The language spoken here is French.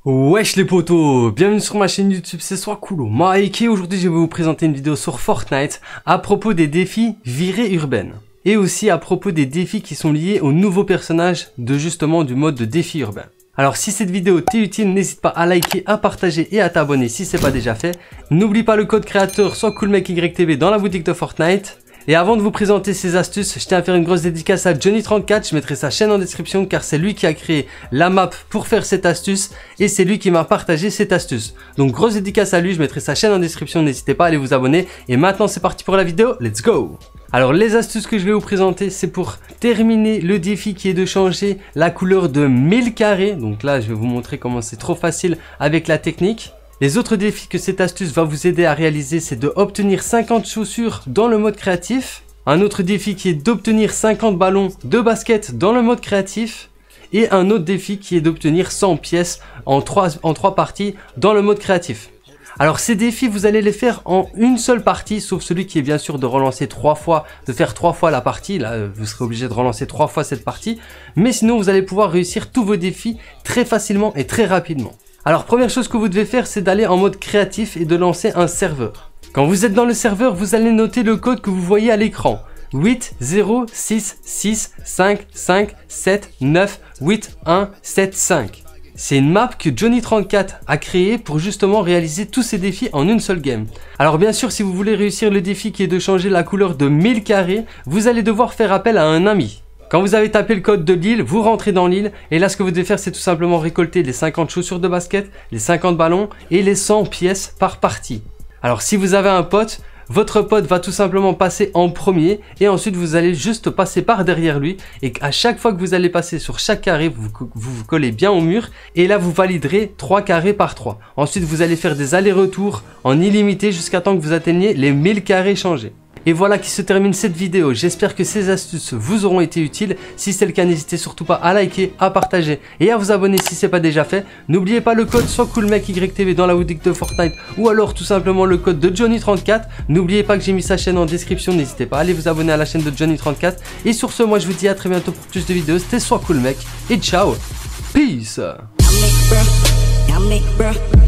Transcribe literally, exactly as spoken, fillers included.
Wesh les potos, bienvenue sur ma chaîne YouTube, c'est Soiscoolo Mike et aujourd'hui je vais vous présenter une vidéo sur Fortnite à propos des défis virées urbaines. Et aussi à propos des défis qui sont liés aux nouveaux personnages de justement du mode de défi urbain. Alors si cette vidéo t'est utile, n'hésite pas à liker, à partager et à t'abonner si c'est pas déjà fait. N'oublie pas le code créateur SoisCoolMikeYTV dans la boutique de Fortnite. Et avant de vous présenter ces astuces, je tiens à faire une grosse dédicace à Johnny trente-quatre, je mettrai sa chaîne en description car c'est lui qui a créé la map pour faire cette astuce et c'est lui qui m'a partagé cette astuce. Donc grosse dédicace à lui, je mettrai sa chaîne en description, n'hésitez pas à aller vous abonner. Et maintenant c'est parti pour la vidéo, let's go! Alors les astuces que je vais vous présenter, c'est pour terminer le défi qui est de changer la couleur de mille carrés. Donc là je vais vous montrer comment c'est trop facile avec la technique. Les autres défis que cette astuce va vous aider à réaliser, c'est de obtenir cinquante chaussures dans le mode créatif. Un autre défi qui est d'obtenir cinquante ballons de basket dans le mode créatif. Et un autre défi qui est d'obtenir cent pièces en trois, en trois parties dans le mode créatif. Alors ces défis, vous allez les faire en une seule partie, sauf celui qui est bien sûr de relancer trois fois, de faire trois fois la partie. Là, vous serez obligé de relancer trois fois cette partie. Mais sinon, vous allez pouvoir réussir tous vos défis très facilement et très rapidement. Alors première chose que vous devez faire, c'est d'aller en mode créatif et de lancer un serveur. Quand vous êtes dans le serveur, vous allez noter le code que vous voyez à l'écran. huit zéro six six cinq cinq sept neuf huit un sept cinq. C'est une map que Johnny trente-quatre a créée pour justement réaliser tous ces défis en une seule game. Alors bien sûr, si vous voulez réussir le défi qui est de changer la couleur de mille carrés, vous allez devoir faire appel à un ami. Quand vous avez tapé le code de l'île, vous rentrez dans l'île et là ce que vous devez faire, c'est tout simplement récolter les cinquante chaussures de basket, les cinquante ballons et les cent pièces par partie. Alors si vous avez un pote, votre pote va tout simplement passer en premier et ensuite vous allez juste passer par derrière lui et à chaque fois que vous allez passer sur chaque carré, vous vous, vous collez bien au mur et là vous validerez trois carrés par trois. Ensuite vous allez faire des allers-retours en illimité jusqu'à temps que vous atteigniez les mille carrés changés. Et voilà qui se termine cette vidéo, j'espère que ces astuces vous auront été utiles. Si c'est le cas, n'hésitez surtout pas à liker, à partager et à vous abonner si ce n'est pas déjà fait. N'oubliez pas le code SoisCoolMikeYTV dans la boutique de Fortnite ou alors tout simplement le code de Johnny trente-quatre. N'oubliez pas que j'ai mis sa chaîne en description, n'hésitez pas à aller vous abonner à la chaîne de Johnny trente-quatre. Et sur ce, moi je vous dis à très bientôt pour plus de vidéos, c'était SoisCoolMike et ciao, peace.